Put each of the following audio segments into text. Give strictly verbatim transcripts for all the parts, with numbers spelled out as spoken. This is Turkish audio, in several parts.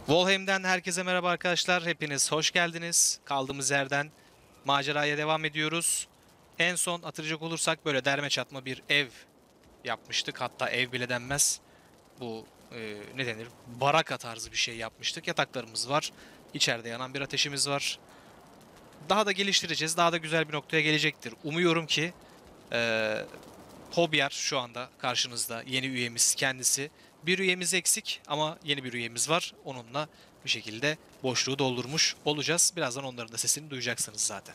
Valheim'den herkese merhaba arkadaşlar. Hepiniz hoş geldiniz. Kaldığımız yerden maceraya devam ediyoruz. En son hatırlayacak olursak böyle derme çatma bir ev yapmıştık. Hatta ev bile denmez. Bu e, ne denir? Baraka tarzı bir şey yapmıştık. Yataklarımız var. İçeride yanan bir ateşimiz var. Daha da geliştireceğiz. Daha da güzel bir noktaya gelecektir. Umuyorum ki e, Hobyar şu anda karşınızda. Yeni üyemiz kendisi. Bir üyemiz eksik ama yeni bir üyemiz var. Onunla bir şekilde boşluğu doldurmuş olacağız. Birazdan onların da sesini duyacaksınız zaten.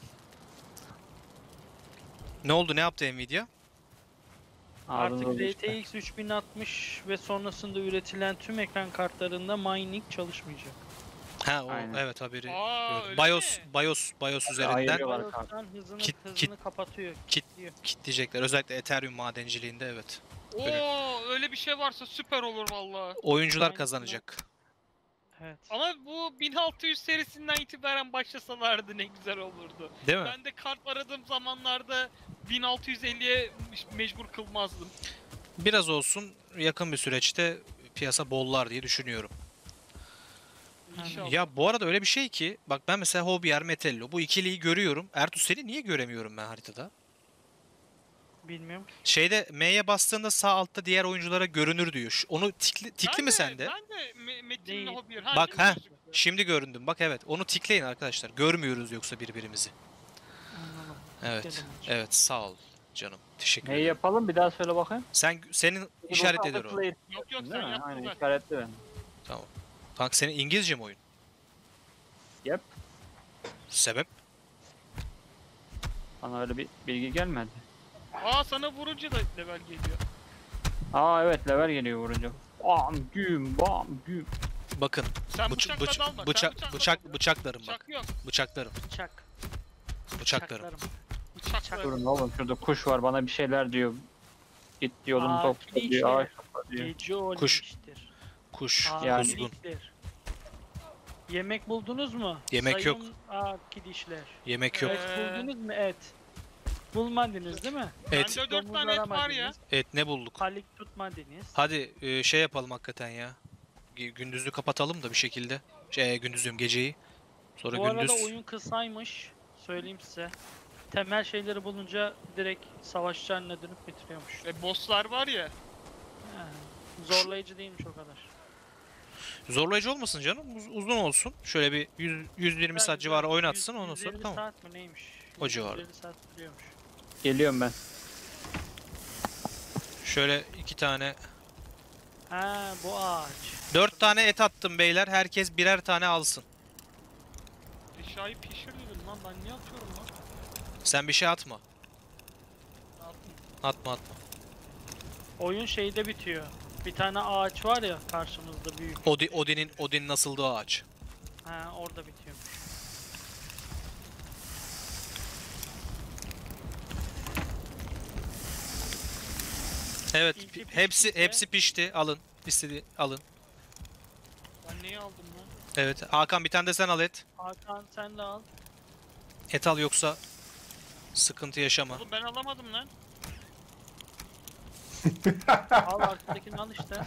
Ne oldu? Ne yaptı Nvidia? Artık R T X üç bin altmış ve sonrasında üretilen tüm ekran kartlarında mining çalışmayacak. Ha o Aynen. evet haberi Aa, gördüm. öyle BIOS mi? BIOS BIOS üzerinden Ayırıyorlar. BIOS'tan hızını, Kit- hızını kit- kapatıyor. kit- Diyor. kitleyecekler. Özellikle Ethereum madenciliğinde evet. Öyle. Oo, öyle bir şey varsa süper olur valla. Oyuncular Aynen. kazanacak. Evet. Ama bu bin altı yüz serisinden itibaren başlasalardı ne güzel olurdu. Değil mi? Ben de kart aradığım zamanlarda bin altı yüz elliye mecbur kılmazdım. Biraz olsun yakın bir süreçte piyasa bollar diye düşünüyorum. İnşallah. Ya bu arada öyle bir şey ki bak ben mesela Hobier Metello bu ikiliyi görüyorum. Ertuğ seni niye göremiyorum ben haritada? Bilmiyorum. Şeyde M'ye bastığında sağ altta diğer oyunculara görünür diyor. Şu- Onu tikli, tikli Ben mi de- sende? Ben de Me- Metin'le Değil. Hobier. Bak, şimdi ha. gözüküyor. Şimdi göründüm. Bak evet. Onu tikleyin arkadaşlar. Görmüyoruz yoksa birbirimizi. Anladım. Evet. Dedim. Evet sağ ol canım. Teşekkür Neyi ederim. yapalım bir daha söyle bakayım. Sen senin işaretleri o. Player, Yok yok değil sen mi? yaptın Aynen ben. işaretli ben. Tamam. Kanka senin İngilizce mi oyun? Yep. Sebep? Bana öyle bir bilgi gelmedi. Aa sana vurunca da level geliyor. Aa evet level geliyor vurunca. Bam güm bam güm. Bakın. Sen Bıç, bıçakla bıç, dalma. bıçak, sen bıçakla bıçak, dal. bıçaklarım bak. Bıçak yok. Bıçaklarım. Bıçak. Bıçaklarım. Bıçaklarım. Bıçakla. Durun oğlum şurada kuş var bana bir şeyler diyor. Git yolunu Aa, topla kili diyor. işte. Ağaç topla diyor. Gece o Kuş. leştir. Kuş. Aa, Yani. Kuzgun. kiliktir. Yemek buldunuz mu? Yemek yok. Aa kidişler. Yemek yok. Ee, Et buldunuz mu et? Bulmadınız değil mi? Et. Bende dört Domuz tane et var ya. aramadınız. Et ne bulduk? Palik tutmadınız. Hadi e, şey yapalım hakikaten ya. G- Gündüzü kapatalım da bir şekilde. Şey gündüz diyorum geceyi. Sonra Bu gündüz. arada oyun kısaymış. Söyleyeyim size. Temel şeyleri bulunca direkt savaşçı haline dönüp bitiriyormuş. E, bosslar var ya. Ha, zorlayıcı değilmiş o kadar. Zorlayıcı olmasın canım. uz- uzun olsun. Şöyle bir yüz, yüz yirmi saat civarı oynatsın ondan sonra tamam. saat mi neymiş? O civarı. yüz elli saat sürüyormuş. Geliyorum ben. Şöyle iki tane. Ha bu ağaç. Dört tane et attım beyler. Herkes birer tane alsın. Eşyayı pişir dedim lan ben niye atıyorum lan? Sen bir şey atma. Ne yapayım? Atma atma. Oyun şeyde bitiyor. Bir tane ağaç var ya karşımızda büyük. Odi, Odin'in Odin'in asıldığı ağaç. Ha orada bitiyormuş. Evet. İlki pi- piştiyse- hepsi hepsi pişti. Alın. İstedi alın. Ben neyi aldım lan? Evet. Hakan bir tane de sen al et. Hakan sen de al. Et al yoksa sıkıntı yaşama. Oğlum ben alamadım lan. Al arkadakini al işte.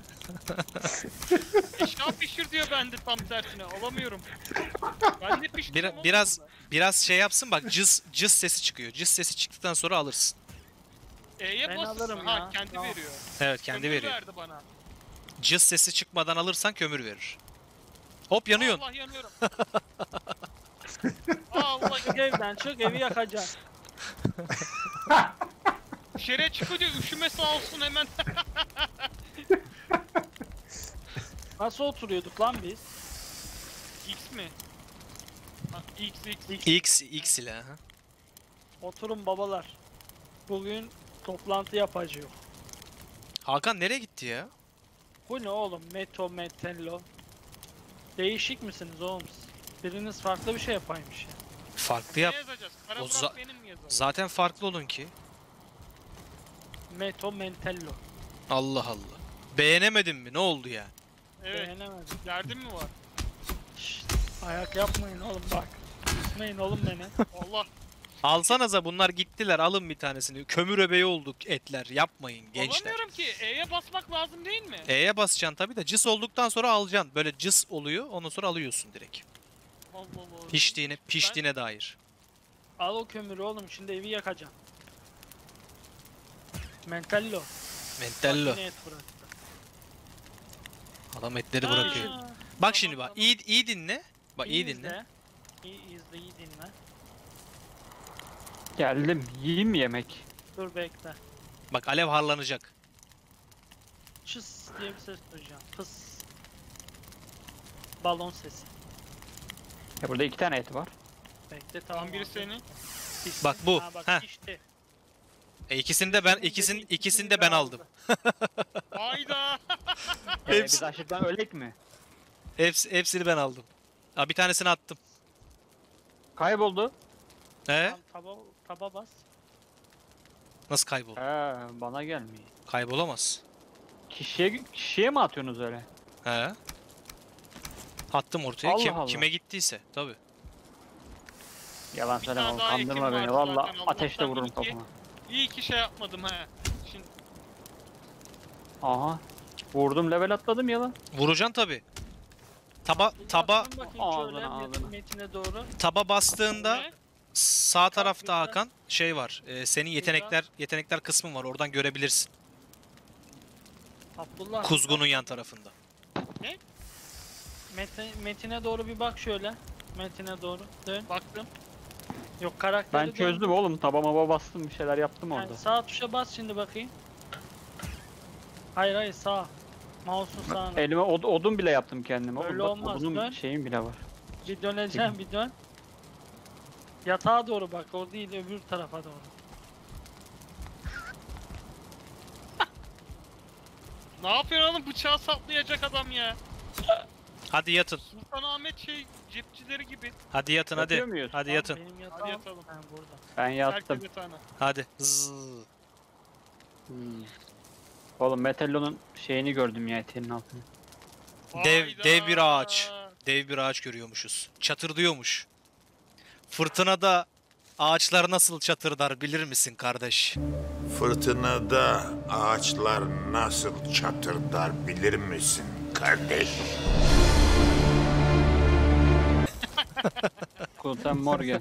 Eşya pişir diyor bende tam tersine. Alamıyorum. Ben de piştim Bir- oğlum biraz burada. biraz şey yapsın bak cız cız sesi çıkıyor. Cız sesi çıktıktan sonra alırsın. E'ye Ben basıyorsun. alırım Ha ya, kendi tamam. veriyor. Evet kendi Kömür veriyor. verdi bana. Cız sesi çıkmadan alırsan kömür verir. Hop yanıyorsun. Allah yanıyorum. Allah Çık evden çık evi yakacaksın. dışarıya çıkıyor diyor üşüme sağ olsun hemen. Nasıl oturuyorduk lan biz? X mi? Ha, X X. X. X X ile. ha. Oturun babalar. Bugün toplantı yapacağız. Hakan nereye gitti ya? Bu ne oğlum? Meto, Metello. Değişik misiniz oğlum siz? Biriniz farklı bir şey yapaymış ya. Farklı Ne yap. yazacağız? Kara O Murat za- benim mi yazalım? Zaten farklı olun ki. Meto, Mentello. Allah Allah. Beğenemedin mi? Ne oldu ya? Evet. Beğenemedim. Derdin mi var? Şşt, ayak yapmayın oğlum bak. Üzmeyin oğlum beni. Allah. Alsanıza, bunlar gittiler, alın bir tanesini. Kömür öbeği olduk etler. Yapmayın gençler. Alamıyorum ki. E'ye basmak lazım değil mi? E'ye basacaksın tabii de cıs olduktan sonra alacaksın. Böyle cıs oluyor, ondan sonra alıyorsun direkt. Allah Allah. Piştiğine, piştiğine dair. Al o kömürü oğlum, şimdi evi yakacağım. Mentallo. Mentallo. Makine et bıraktı. Adam etleri Ha, bırakıyor. tamam, Bak şimdi bak, tamam. iyi, iyi dinle. Bak iyi dinle. izle. İyi izle, iyi dinle. Geldim. Yiyeyim mi yemek? Dur bekle. Bak alev harlanacak. Çıs diye bir ses duyacağım. Pıs. Balon sesi. Ya burada iki tane et var. Bekle, tamam. Tamam, biri aldım. senin. Pis. Bak bu, Ha, bak heh. işte. E ikisini de ben Senin ikisin dediğin ikisini de biri ben aldı. aldım. Hayda. Ee, Hepsi- biz açlıktan ölek mi? Hepsi, hepsini ben aldım. Aa, bir tanesini attım. Kayboldu. He? Tamam, taba, taba bas. Nasıl kayboldu? He, bana gelmiyor. Kaybolamaz. Kişiye kişiye mi atıyorsunuz öyle? He? Attım ortaya. Allah Kim, Allah. kime gittiyse tabii. Yalan Bir söyleme tane oğlum, daha kandırma ekim beni. vardı Valla zaten, Allah'tan ateşle vururum iyi ki- kafama. İyi ki şey yapmadım he. Şimdi Aha. Vurdum, level atladım ya lan. Vuracaksın tabii. Taba taba Baktım bakayım Ağzına, şöyle ağzına. metine doğru. taba bastığında ne? sağ tarafta güzel. Hakan şey var. e, senin yetenekler yetenekler kısmın var. Oradan görebilirsin. Abdullah. Kuzgunun yan tarafında. Mete, metine doğru bir bak şöyle. Metine doğru. Dön. Baktım. Yok, karakteri Ben dön. çözdüm oğlum. Tabama bastım, bir şeyler yaptım Yani orada. sağ tuşa bas şimdi bakayım. Hayır hayır, sağ. Mouse'un sağına. Elime od- odun bile yaptım kendime. Öyle Oğlum, bak, olmaz, odunun dön. şeyim bile var. Bir döneceğim, bir dön. Yatağa doğru bak, o değil, öbür tarafa doğru. Ne yapıyorsun oğlum, bıçağı saplayacak adam ya. Hadi yatın. Sultanahmet şey cepçileri gibi. Hadi yatın Yatıyor hadi. muyuz? Hadi Tamam, yatın. Benim yatağım. Hadi yatalım. Ha, burada. Ben yattım. Herkes yatağına. Hadi. Zzz. Hmm. Oğlum Metallo'nun şeyini gördüm ya, eteğinin altını. Dev Hayda. dev bir ağaç. Dev bir ağaç görüyormuşuz. Çatırdıyormuş. Fırtınada ağaçlar nasıl çatırdar bilir misin kardeş? Fırtınada ağaçlar nasıl çatırdar bilir misin kardeş? Guten Morgen.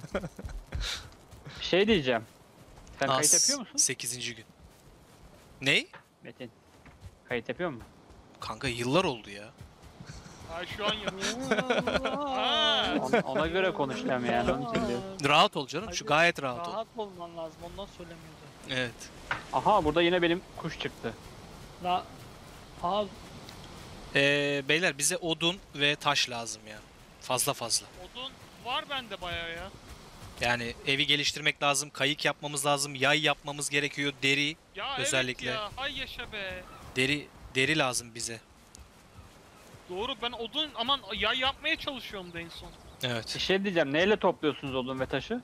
Bir şey diyeceğim. Sen kayıt As- yapıyor musun? sekizinci gün. Ney? Metin. Kayıt yapıyor musun? Kanka yıllar oldu ya. Ha şu an yapıyor. Ha. Ona, ona göre konuşacağım yani, onu söylüyorum. Rahat ol canım. Şu Hadi, gayet rahat ol. Rahat olman lazım, ondan söylemiyordu. Evet. Aha, burada yine benim kuş çıktı. La... Aa, Ee, beyler bize odun ve taş lazım ya. Fazla fazla. Odun var bende bayağı ya. Yani evi geliştirmek lazım, kayık yapmamız lazım, yay yapmamız gerekiyor, deri, Ya Özellikle. evet ya. Hay yaşa be. deri, deri lazım bize. Doğru, ben odun aman yay yapmaya çalışıyorum da en son. Evet. Bir şey diyeceğim. Neyle topluyorsunuz odun ve taşı?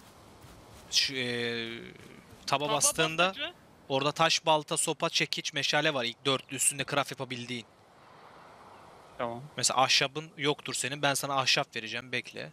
Şu, ee, taba Taba bastığında basınca orada taş, balta, sopa, çekiç, meşale var. İlk dörtlü üstünde craft yapabildiğin. Tamam. Mesela ahşabın yoktur senin. Ben sana ahşap vereceğim. Bekle.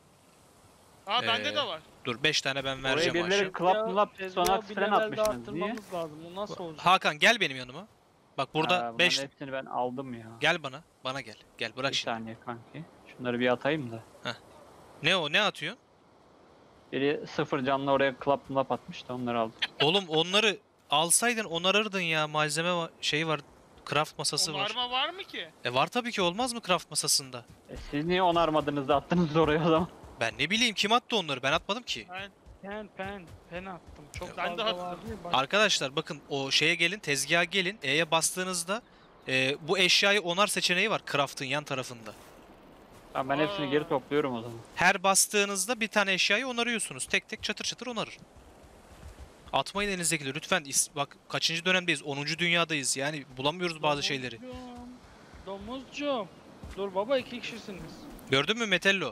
Ha bende Ee, de var. Dur beş tane ben Oraya vereceğim birileri ahşap. klap mlap tezgahı sonat bir falan levelde atmışsınız. Niye? arttırmamız lazım. Bu nasıl olacak? Hakan gel benim yanıma. Bak burada Ha, beş. bunların hepsini ben aldım ya. Gel bana. Bana gel. Gel bırak Bir şimdi. saniye kanki. Şunları bir atayım da. Ne o? Ne atıyorsun? Biri sıfır canlı oraya klap mlap atmış da onları aldım. Oğlum onları alsaydın onarırdın ya. Malzeme var, şey var. Craft masası var. Onarma var mı ki? E var tabii ki, olmaz mı craft masasında? E siz niye onarmadınız da attınız oraya o zaman? Ben ne bileyim, kim attı onları? Ben atmadım ki. Ben Pen pen pen attım. Çok Ben de fazla attım. vardı ya, bak- Arkadaşlar bakın, o şeye gelin, tezgaha gelin. E'ye bastığınızda e, bu eşyayı onar seçeneği var craft'ın yan tarafında. Tamam, ben hepsini geri Aa. topluyorum o zaman. Her bastığınızda bir tane eşyayı onarıyorsunuz. Tek tek çatır çatır onarır. Atmayın elinizdekileri lütfen. İs- Bak kaçıncı dönemdeyiz? onuncu dünyadayız. Yani bulamıyoruz bazı şeyleri. Domuzcuğum, Domuzcuğum. Dur baba, iki kişisiniz. Gördün mü Metello?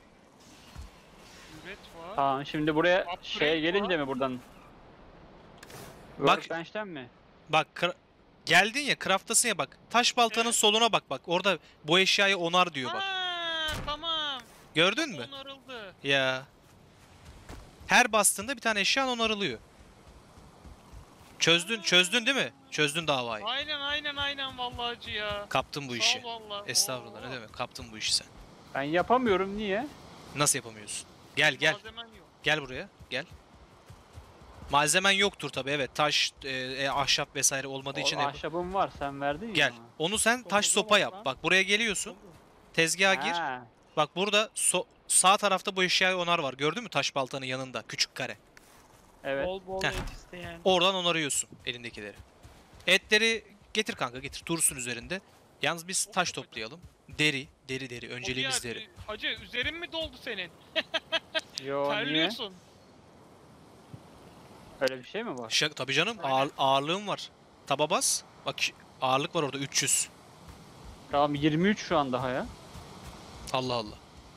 üret var. Tamam, şimdi buraya Upgrade şeye gelince var. mi buradan? Bak- Workbench'ten mi? Bak kra- geldin ya, craft'tasın ya bak. Taş baltanın Evet. soluna bak bak. Orada bu eşyayı onar diyor bak. Ha, tamam. Gördün mü? Onarıldı. Ya Her bastığında bir tane eşyan onarılıyor. Çözdün, çözdün değil mi? Çözdün davayı. Aynen aynen aynen vallahi hacı ya. Kaptın bu Sağ işi. ol valla. Estağfurullah, Oo. ne demek? Kaptın bu işi sen. Ben yapamıyorum, niye? Nasıl yapamıyorsun? Gel gel. Malzemen yok. Gel buraya. Gel. Malzemen yoktur tabi, evet. Taş, e, e, ahşap vesaire olmadığı O için. yap- ahşabım var, sen verdin ya. Gel. bana. Onu sen taş Omuzda sopa var yap. lan. Bak buraya geliyorsun. Tezgaha gir. Ha, Bak burada so- sağ tarafta bu eşyayı onar var. Gördün mü taş baltanın yanında? Küçük kare. evet. Bol bol Heh. et isteyen. Oradan onarıyorsun elindekileri. Etleri getir kanka, getir. Dursun üzerinde. Yalnız biz taş toplayalım. Deri, deri, deri. Önceliğimiz O diğer- deri. Hacı üzerin mi doldu senin? Yo, niye? Terliyorsun. Öyle bir şey mi var? Şak, tabii canım. Aynen. Ağır, ağırlığım var. Taba bas. Bak ağırlık var orada üç yüz. Tamam, yirmi üç şu an daha ya. Allah Allah.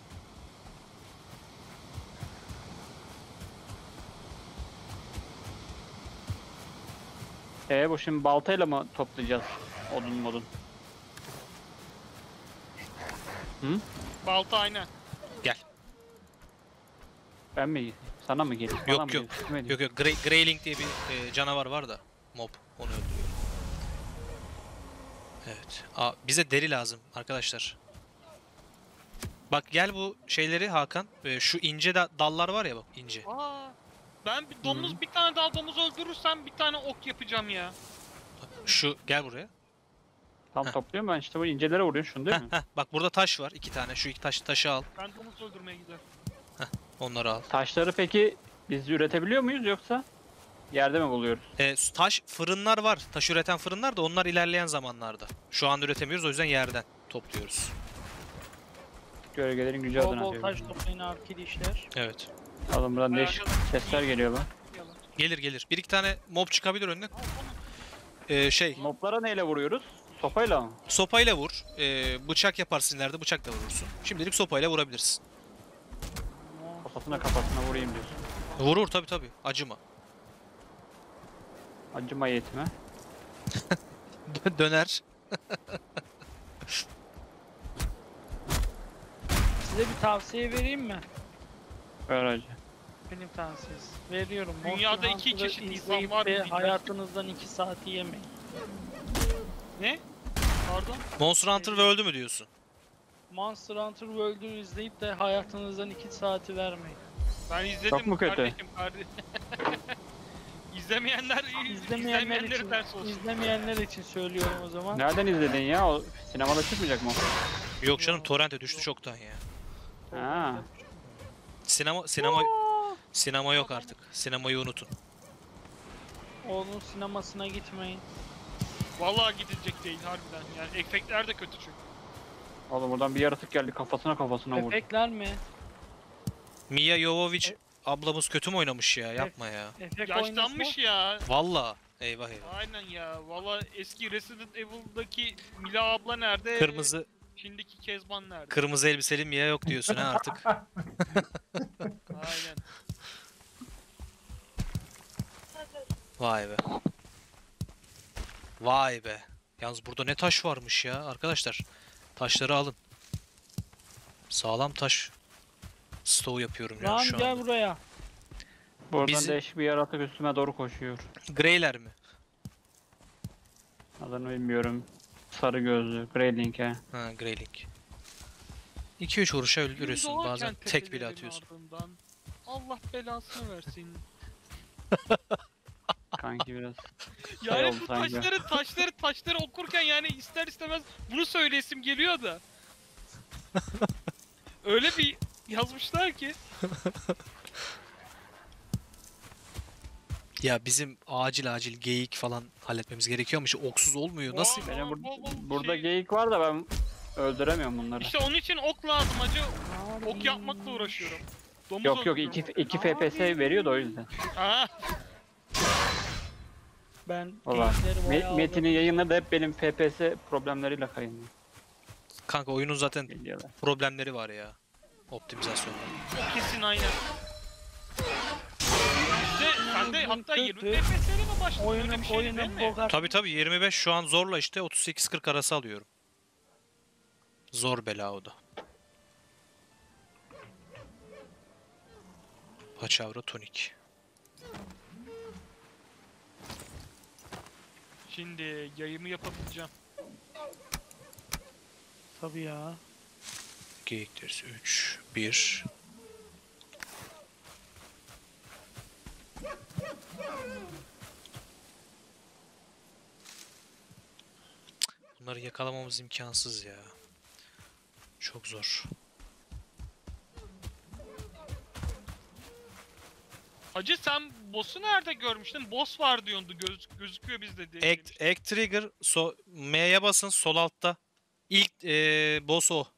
E bu şimdi baltayla mı toplayacağız odun modun? Balta aynen. Gel. Ben mi gideyim? Sana mı geleyim? Bana Yok, mı yok. geleyim? Kime Yok diyeyim? yok. Grey, Greyling diye bir e, canavar var da. Mob. Onu öldürüyor. Evet. Aa, bize deri lazım arkadaşlar. Bak gel bu şeyleri Hakan. e, şu ince da- dallar var ya, bak ince. Aa, ben bir domuz bir tane daha domuz öldürürsem bir tane ok yapacağım ya. Şu gel buraya. Tam Heh. topluyorum ben, işte bu incelere vuruyorsun şunu değil Heh, mi? heh. Bak burada taş var. iki tane. Şu iki taş, taşı al. Ben domuz öldürmeye gidiyorum. Onları al. Taşları peki biz üretebiliyor muyuz yoksa yerde mi buluyoruz? E, su- taş fırınlar var. Taş üreten fırınlar da onlar ilerleyen zamanlarda. Şu an üretemiyoruz, o yüzden yerden topluyoruz. Gölgelerin gücü Bol adına bol diyorum. taş toplayın arkadaşlar. Evet. Alın buradan değişik sesler geliyor lan. Yalan. Gelir gelir. Bir iki tane mob çıkabilir önüne. E, şey Moblara neyle vuruyoruz? Sopayla mı? sopayla vur. E, bıçak yaparsın ileride, bıçakla vurursun. Şimdilik sopayla vurabilirsin. Kafasına kafasına vurayım diyorsun. Vurur tabi tabi. Acıma. Acıma yetme. Dö- Döner. Size bir tavsiye vereyim mi? Ver acı. Benim tavsiyesi. Veriyorum. Dünyada Monster iki Hunter'ı çeşit insan izleyip var mı de bilmem. hayatınızdan iki saati yemeyin. Ne? Pardon? Monster Hunter ve öldü mü diyorsun? Monster Hunter World'ü izleyip de hayatınızdan iki saati vermeyin. Ben izledim Çok mu kötü? kardeşim. Kardeşim. İzlemeyenler, İzlemeyenler izlemeyenler için, ders olsun. izlemeyenler için söylüyorum o zaman. Nereden izledin ya? O sinemada çıkmayacak mı? Yok canım, torrente düştü çoktan ya. Ha. Sinema sinema sinema yok artık. Sinemayı unutun. Onun sinemasına gitmeyin. Vallahi gidilecek değil harbiden. Yani efektler de kötü çünkü. Oğlum buradan bir yaratık geldi, kafasına kafasına vurdu. Efektler mi? Mia Jovovich ablamız kötü mü oynamış ya? Yapma ya. Efekt Yaşlanmış oynasa- ya. Valla. Eyvah eyvah. Aynen ya. Valla eski Resident Evil'daki Mila abla nerede? Kırmızı Şimdiki Kezban nerede? kırmızı elbiseli Mia yok diyorsun ha artık. Aynen. Vay be. Vay be. Yalnız burada ne taş varmış ya arkadaşlar. Taşları alın. Sağlam taş stoğu yapıyorum ya Lan şu gel anda. buraya. Buradan Bizi- değişik bir yaratık üstüme doğru koşuyor. Greyler mi? Adını bilmiyorum. Sarı gözlü. Greyling he. Ha, Greyling. iki üç vuruşa Gün öldürüyorsun. doğarken Bazen tek bile tepelerin atıyorsun. ardından Allah belasını versin. Kanki biraz. Yani oldu bu sanki. taşları taşları taşları okurken yani ister istemez bunu söyleyesim geliyor da. Öyle bir yazmışlar ki. Ya bizim acil acil geyik falan halletmemiz gerekiyormuş. Oksuz olmuyor. Nasıl? Aa, Benim bur- bol bol burada şey- geyik var da ben öldüremiyorum bunları. İşte onun için ok lazım hacı. Ok yapmakla uğraşıyorum. Domuz Yok yok öldürüyorum. iki, iki F P S veriyor da o yüzden. Ha, Ben Valla. geyikleri Me- bayağı Metin'in yayınları da hep benim F P S problemleriyle kayınlıyor. Kanka oyunun zaten Geliyorlar. problemleri var ya. Optimizasyonda. o kesin aynen. İşte ben de hatta yirmi Kötü. F P S'yle mi başladım? Öyle Oyunun bir şey değil oyunun mi? bogart. Tabi tabi yirmi beş şu an zorla işte otuz sekiz kırk arası alıyorum. Zor bela o da. Paçavra tonik. Şimdi yayımı yapabileceğim. Tabii ya. Geyik derisi üç, bir. Bunları yakalamamız imkansız ya. Çok zor. Hacı sen boss'u nerede görmüştün? Boss var diyordu. Göz, gözüküyor bizde diye. Egg, egg trigger so M'ye basın sol altta. İlk eee boss o.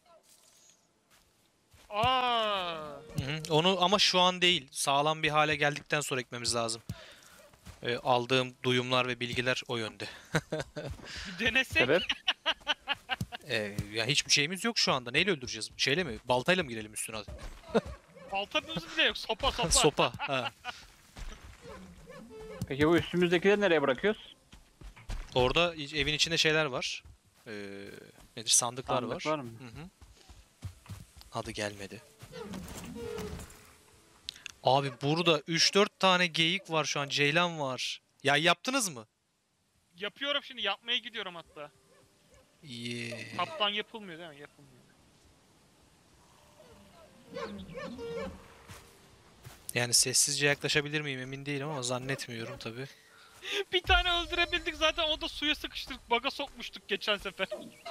Aa. Hı hı. Onu ama şu an değil. Sağlam bir hale geldikten sonra ekmemiz lazım. Ee, aldığım duyumlar ve bilgiler o yönde. Bir denesek. Sebep? Ee, ya hiçbir şeyimiz yok şu anda. Neyle öldüreceğiz? Şeyle mi? Baltayla mı girelim üstüne hadi? Baltamız bile yok. Sopa sopa. Sopa. Ha. Peki bu üstümüzdekileri nereye bırakıyoruz? Orada iç- evin içinde şeyler var. Ee, nedir? Sandıklar, Sandık var. var mı? Hı hı. Adı gelmedi. Abi burada üç dört tane geyik var şu an. Ceylan var. Ya yaptınız mı? Yapıyorum şimdi. Yapmaya gidiyorum hatta. Yeah. Kaptan yapılmıyor değil mi? Yapılmıyor. Yani sessizce yaklaşabilir miyim emin değilim ama zannetmiyorum tabi. Bir tane öldürebildik zaten, o da suya sıkıştırdık. Baga sokmuştuk geçen sefer.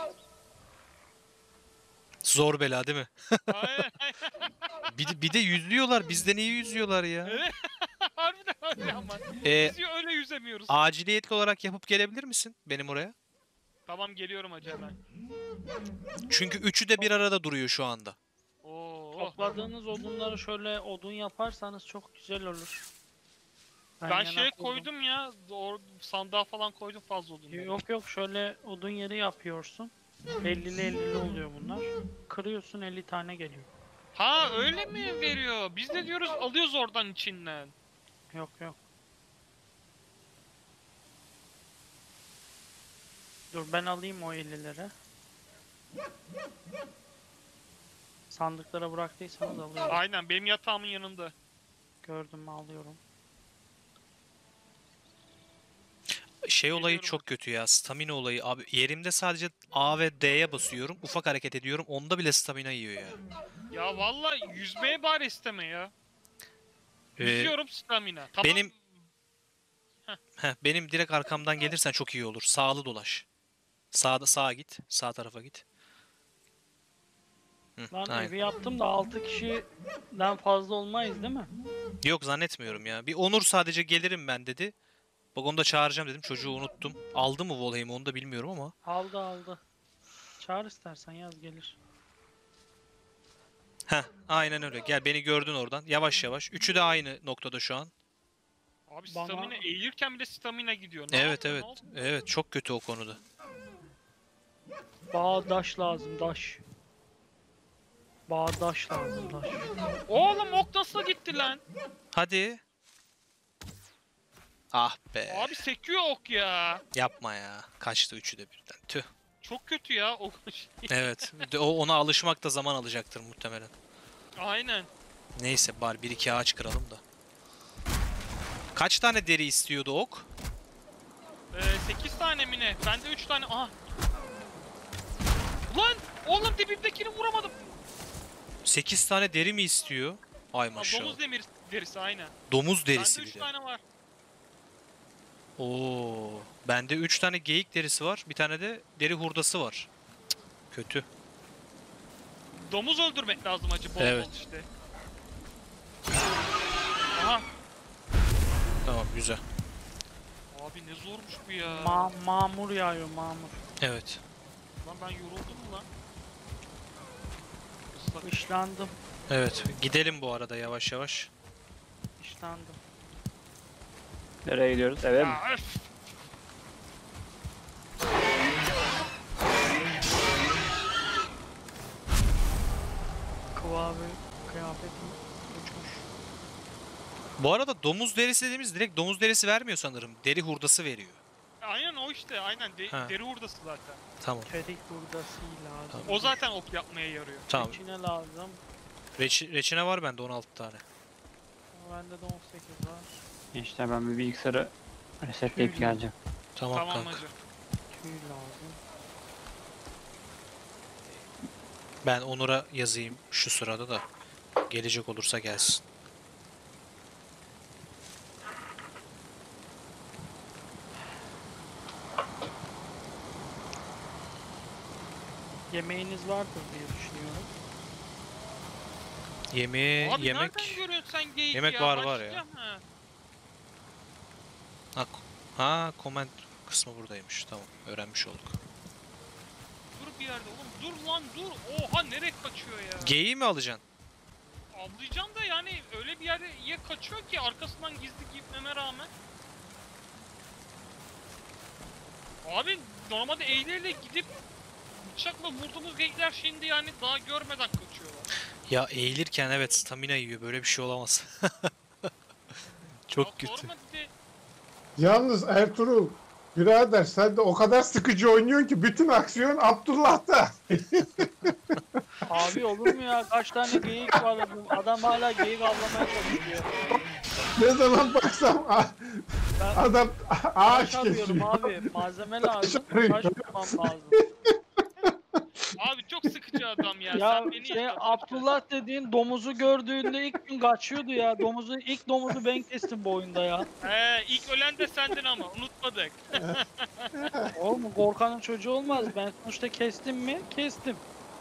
Zor bela değil mi? Aynen. Bir de, bir de yüzüyorlar. Bizden iyi yüzüyorlar ya. Evet. Harbiden öyle ama. Ee, Biz öyle yüzemiyoruz. aciliyetli olarak yapıp gelebilir misin benim oraya? Tamam, geliyorum hacı hemen. Çünkü üçü de bir arada duruyor şu anda. Oo. Topladığınız odunları şöyle odun yaparsanız çok güzel olur. Ben yana şeye kurdum. koydum ya. Or sandığa falan koydum fazla odunları. Yok yok, şöyle odun yeri yapıyorsun. ellili ellili oluyor bunlar. Kırıyorsun, elli tane geliyor. Ha öyle mi veriyor? Biz de diyoruz alıyoruz oradan içinden. Yok yok. Dur ben alayım o ellileri. Sandıklara bıraktıysanız alıyorum. Aynen, benim yatağımın yanında. Gördüm mü alıyorum. Şey olayı Geliyorum. çok kötü ya. Stamina olayı. Abi yerimde sadece A ve D'ye basıyorum. Ufak hareket ediyorum. Onda bile stamina yiyor ya. Ya valla yüzmeye bari isteme ya. Ee, Yüzüyorum, stamina. Tamam. benim- heh, benim direkt arkamdan gelirsen çok iyi olur. Sağlı dolaş. Sağda sağa git. Sağ tarafa git. Hı, Lan aynen. evi yaptım da altı kişiden fazla olmayız değil mi? Yok zannetmiyorum ya. Bir Onur sadece gelirim ben dedi. Bak onu da çağıracağım dedim. Çocuğu unuttum. Aldı mı Volheim'i onu da bilmiyorum ama. Aldı aldı. Çağır istersen, yaz gelir. Heh, aynen öyle. Gel beni gördün oradan. Yavaş yavaş. Üçü de aynı noktada şu an. Abi Bana- stamina eğilirken bile stamina gidiyor. Ne Evet yaptın, evet. ne oldu? Evet çok kötü o konuda. Bağdaş lazım, daş. Bağdaş lazım, daş. Oğlum ok nasıl gitti lan? Hadi. Ah be. Abi sekiyor ok ya. Yapma ya. Kaçtı üçü de birden. Tüh. Çok kötü ya ok. Evet. De- O ona alışmak da zaman alacaktır muhtemelen. Aynen. Neyse bari bir iki ağaç kıralım da. Kaç tane deri istiyordu ok? Ee, sekiz tane mi ne? Bende üç tane. Aha. Lan! Oğlum dibimdekini vuramadım. sekiz tane deri mi istiyor? Ay Aa, maşallah. domuz demir derisi aynen. Domuz derisi Bende bir üç de. tane var. Oo. Bende üç tane geyik derisi var. Bir tane de deri hurdası var. Cık, kötü. Domuz öldürmek lazım acı bol Evet. bol işte. Aha. Tamam güzel. Abi ne zormuş bu ya. Ma mamur yağıyor, mamur. Evet. Lan ben yoruldum mu lan? Islak. Işlandım, Evet. Gidelim bu arada yavaş yavaş. işlandım. Nereye gidiyoruz? Eve mi? Ya öf. Kıvabı, kıyafetim uçmuş. Bu arada domuz derisi dediğimiz direkt domuz derisi vermiyor sanırım. Deri hurdası veriyor. Aynen o işte, aynen De- Ha. deri hurdası zaten. Tamam. Çelik hurdası lazım. O zaten ok yapmaya yarıyor. Tamam. İçine lazım. Reçi, reçine var bende on altı tane. Bende de on sekiz var. İşte ben bir bilgisayarı resetleyip geleceğim. Tamam, Tamam kanka. hacı. Tüy lazım. Ben Onur'a yazayım şu sırada da. Gelecek olursa gelsin. Yemeğiniz vardır diye düşünüyorum. Yemeği, Abi yemek... nereden görüyorsun sen geyik yemek ya? var, var ya. Başlayacağım ha. Ha, ko- ha, comment kısmı buradaymış. Tamam, öğrenmiş olduk. Dur bir yerde oğlum. Dur lan dur. Oha nereye kaçıyor ya? Geyiği mi alacaksın? Avlayacağım da yani öyle bir yere ya kaçıyor ki arkasından gizli gitmeme rağmen. Abi normalde eğleyle gidip bıçakla vurduğumuz geyikler şimdi yani daha görmeden kaçıyorlar. Ya eğilirken evet stamina yiyor. Böyle bir şey olamaz. Çok Ya kötü. sorma bir de Yalnız Ertuğrul, birader sen de o kadar sıkıcı oynuyorsun ki bütün aksiyon Abdullah'ta. Abi olur mu ya? Kaç tane geyik var adam. Adam hala geyik avlamaya çalışıyor. Ne zaman baksam a- Ben adam ağaç taş arıyorum kesiyor. abi. Malzeme lazım. arıyorum. Taş bulmam lazım. abi çok sıkıcı adam ya. Ya Sen beni şey yaşatmışsın. Abdullah dediğin domuzu gördüğünde ilk gün kaçıyordu ya. Domuzu ilk domuzu ben kestim bu oyunda ya. He ilk ölen de sendin ama unutmadık. Oğlum korkanın çocuğu olmaz. Ben sonuçta kestim mi? Kestim.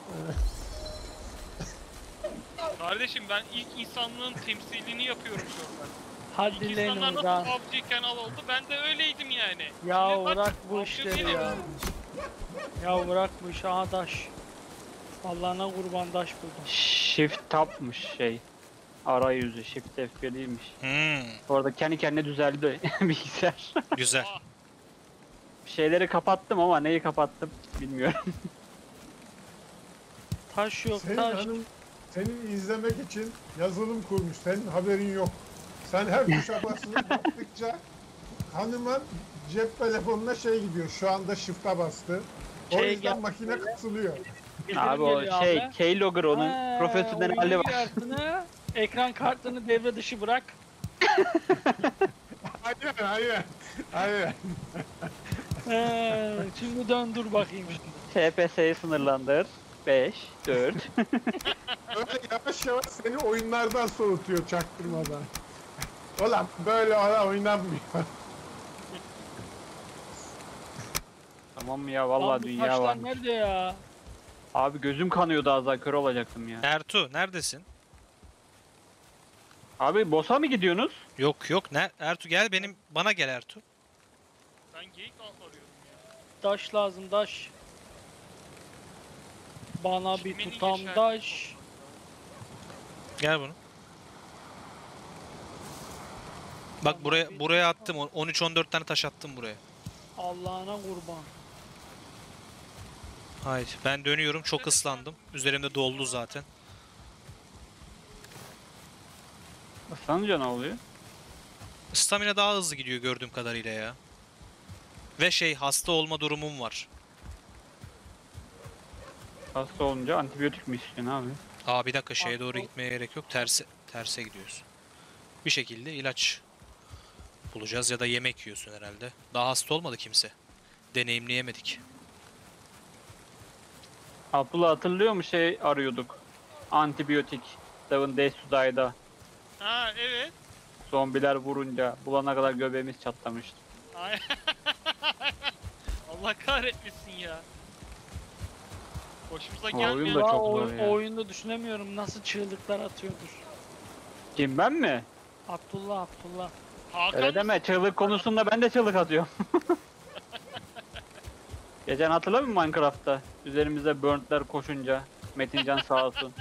Kardeşim ben ilk insanlığın temsilini yapıyorum şu anda. Hadi İlk lan insanlar nasıl oradan. avcıyken al oldu ben de öyleydim yani. Ya Şimdi bak, bırak bu avcı işleri değilim. ya. Ya bırak bu işi. Aha taş. Allah'ına kurban taş buldum. Shift tapmış şey. Arayüzü Shift F bir değilmiş. Hmm, Orada kendi kendine düzeldi bilgisayar. güzel. Şeyleri kapattım ama neyi kapattım bilmiyorum. Taş yok Senin taş. hanım senin izlemek için yazılım kurmuş. Senin haberin yok. Sen her tuşa basıp bastıkça hanımın cep telefonuna şey gidiyor. Şu anda shift'e bastı. O Şey yüzden gel- makine kısılıyor. Bildirim Abi o geliyor şey abi. Keylogger onun He, profesyonel oyun hali var. kartını, ekran kartını devre dışı bırak. Aynen aynen. Aynen. He, şimdi döndür bakayım şimdi. F P S'yi sınırlandır. beş, dört. Öyle yavaş yavaş seni oyunlardan soğutuyor çaktırmadan. Ulan böyle ara oynanmıyor. Tamam mı ya Lan vallahi bu dünya taşlar var. nerede ya? Abi gözüm kanıyordu az daha kör olacaktım ya. Ertuğ neredesin? Abi boss'a mı gidiyorsunuz? Yok yok. Ne? Ertuğ gel benim bana gel Ertuğ. Ben geyik arıyorum ya. Taş lazım taş. Bana bir Çimeni tutam geçer. taş. Gel bunu. Bak buraya buraya attım. on üç on dört tane taş attım buraya. Allah'ına kurban. Haydi ben dönüyorum. Çok ıslandım. Üzerimde doldu zaten. Islanınca ne oluyor? Stamina daha hızlı gidiyor gördüğüm kadarıyla ya. Ve şey hasta olma durumum var. Hasta olunca antibiyotik mi istiyorsun abi? Aa bir dakika şeye doğru Hasta- gitmeye gerek yok. Terse terse gidiyoruz. Bir şekilde ilaç bulacağız ya da yemek yiyorsun herhalde. Daha hasta olmadı kimse. Deneyimleyemedik. Abdullah hatırlıyor mu şey arıyorduk? Antibiyotik. Seven Days to Die'da. Ha evet. Zombiler vurunca bulana kadar göbeğimiz çatlamıştı. Ay- Allah kahretmesin ya. Hoşumuza O gelmiyor. oyun da Ya çok o, zor ya. o oyunda düşünemiyorum nasıl çığlıklar atıyordur. Kim ben mi? Abdullah Abdullah. Hakan Öyle deme çığlık konusunda ben de çığlık atıyorum. Geçen hatırlamıyor musun Minecraft'ta? Üzerimize burntler koşunca. Metincan sağ olsun.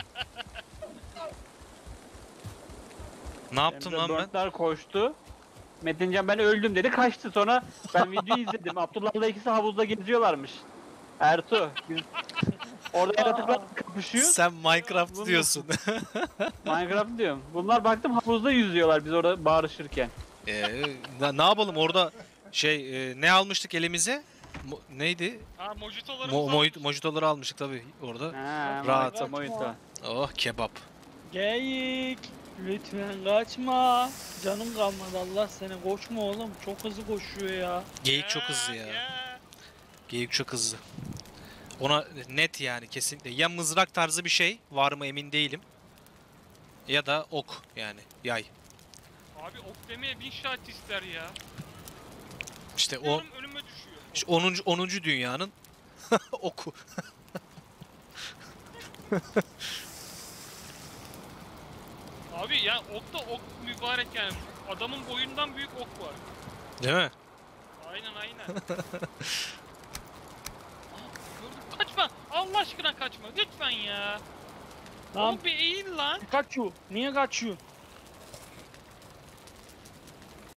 Ne yaptım Üzerimize lan ben? burntler koştu. Metincan ben öldüm dedi kaçtı. Sonra ben videoyu izledim. Abdullah'la ikisi havuzda geziyorlarmış. Ertuğ. Biz... Orada yaratıklar kapışıyor. Sen Minecraft Bunu- diyorsun. Minecraft diyorum. Bunlar baktım havuzda yüzüyorlar biz orada bağırışırken. Ee, ne, ne yapalım orada şey e, ne almıştık elimize? Mo- neydi? Ha mojitolarımız Mo- olmuş. mojito- mojitoları almıştık tabii orada. Ha, Rahat. Mojito, mojito. Oh kebap. Geyik. Lütfen kaçma. Canım kalmadı Allah seni. Koşma oğlum. Çok hızlı koşuyor ya. Geyik çok hızlı ya. Geyik çok hızlı. Ona net yani kesinlikle. Ya mızrak tarzı bir şey var mı emin değilim. Ya da ok yani yay. Abi ok demeye bin şahit ister ya. İşte o Diyorum önüme düşüyor. işte onuncu onuncu dünyanın oku. Abi ya ok da ok mübarek yani. Adamın boyundan büyük ok var. Değil mi? Aynen aynen. Aa, gördüm. Kaçma. Allah aşkına kaçma. Lütfen ya. Lan Oğlum bir eğil lan. kaçıyor. Niye kaçıyor?